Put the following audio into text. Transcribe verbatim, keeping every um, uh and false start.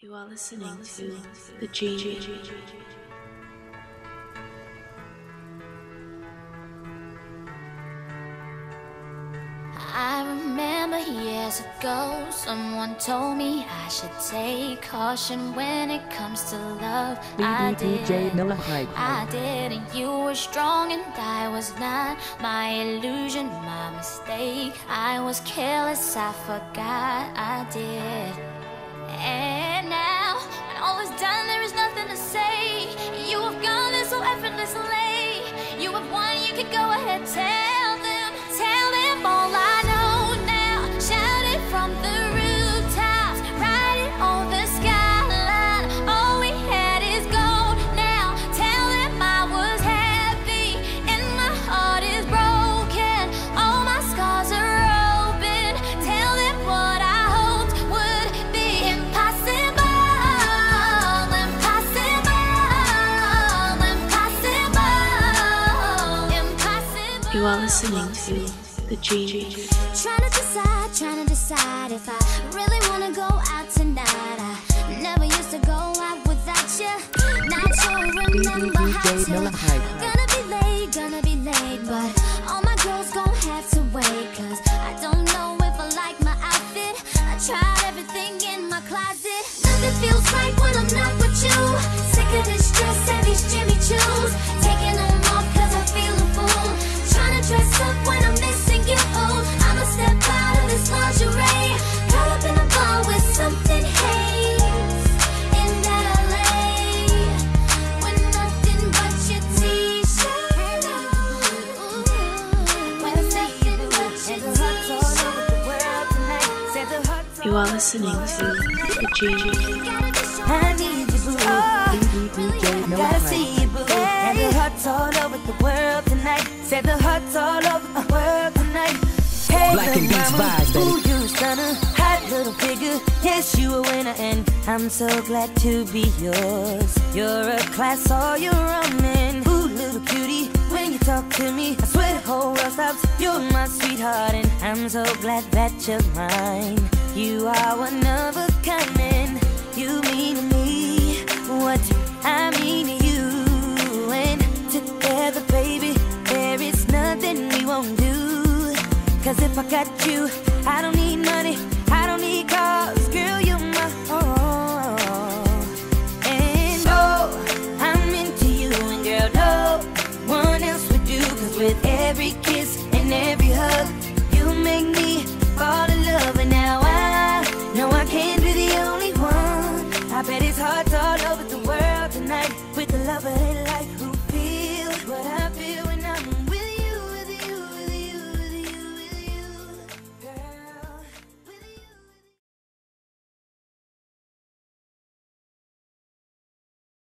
You are listening to The Genie. I remember years ago, someone told me I should take caution when it comes to love. I did, I did, and you were strong and I was not. My illusion, my mistake. I was careless, I forgot I did. And now, when all is done, there is nothing to say. You have gone there so effortlessly. You have won, you can go ahead, tell them, tell them all I know now. Shout it from the rooftops, write it on the skyline. All we had is gold now. Tell them I was happy and my heart is broken. All my scars are open. Tell them what I hoped would be impossible, impossible, impossible, impossible. You are listening to The Genie. Trying to decide, trying to decide if I really wanna go out tonight. I never used to go out without you. Not sure, remember how to. Gonna be late, gonna be late, but all my girls gon' have to wait. Cause I don't know if I like my outfit. I tried everything in my closet. Nothing feels right when I'm not with you. Sick of this dress and these Jimmy Choos. Taking them off cause I feel a fool. Trying to dress up when I'm missing you. I'ma step out of this lingerie. Caught up in a bar with something haze in L A. With nothing but your t-shirt on. With nothing but your t-shirt. You are listening to The Genie. I need you, boo. Oh, gotta see you, boo. And the hearts all over the world tonight. Said the hearts all over the world tonight. Hey, Black and Beats vibes, baby. Ooh, you a stunner, hot little figure. Yes, you a winner, and I'm so glad to be yours. You're a class all your own, and ooh, little cutie, when you talk to me, I swear the whole world stops. You're my sweetheart, and I'm so glad that you're mine. You are one of a kind, and you mean to me what I mean to you. And together, baby, there is nothing we won't do. Cause if I got you, I don't need money.